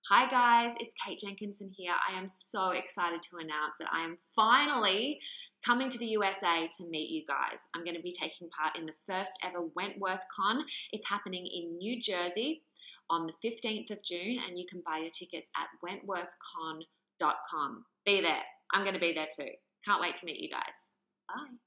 Hi guys, it's Kate Jenkinson here. I am so excited to announce that I am finally coming to the USA to meet you guys. I'm going to be taking part in the first ever Wentworth Con. It's happening in New Jersey on the 15th of June, and you can buy your tickets at wentworthcon.com. Be there. I'm going to be there too. Can't wait to meet you guys. Bye.